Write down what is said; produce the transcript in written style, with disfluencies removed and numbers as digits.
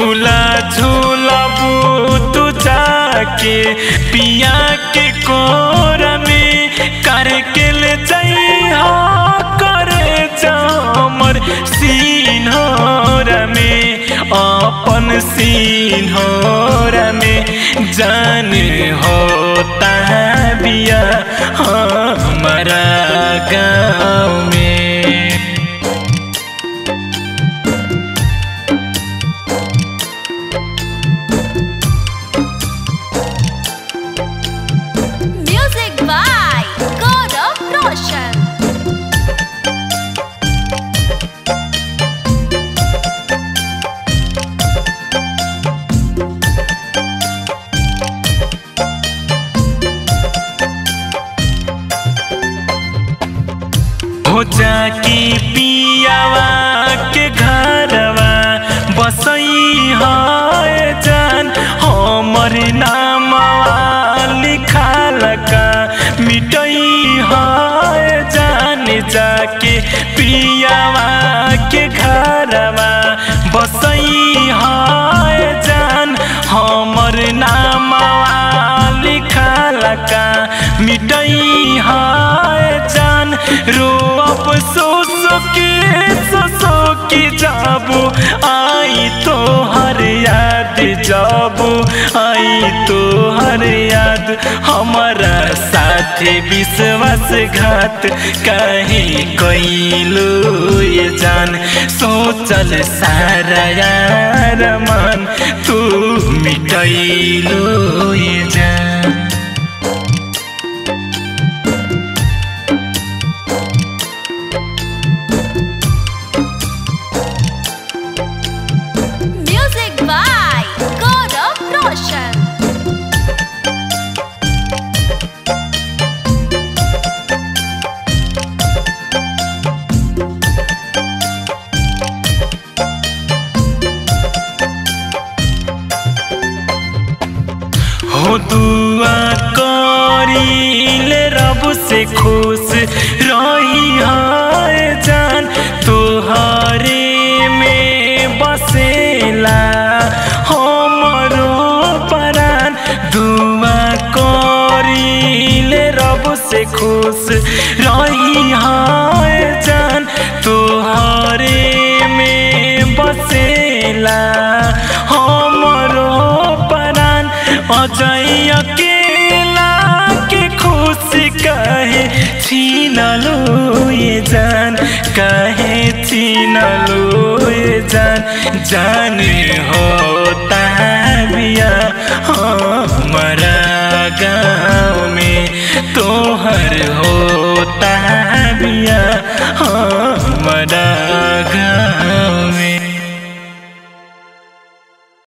झूला झूलबू तू जाके पिया के कोरा में करके ले जइहा करे हमर सिन्होरा में अपन सिन्होरा में जान होता बिया हमारा गाँव में। Music by Gaurav Roshan। हो जाकी पियावा के घरवा बसई है जान हमर नामवा लिखाल का मिटई है जान जाके पियावा के घरवा बसई है जान हमर नामवा लिखाल का मिटई है जान रो सोसो की जाबू आई तो हर याद जाबू आई तो हर याद हमारा साथे विश्वासघात कहीं कैलू ये जान सोचल सारा यार मन तू मिटैलू ये जान। Music by Gaurav Roshan। हो दुआ करीले रब से खुश रही है जान तोहरे में बसेला हमरो परान दुआ करीले रब से खुश रही है जान तोहरे में बसेला हमरो परान अजय अकेला के खुशी कहे छीनलो ये जान कहे छीनलो ये जान जान हो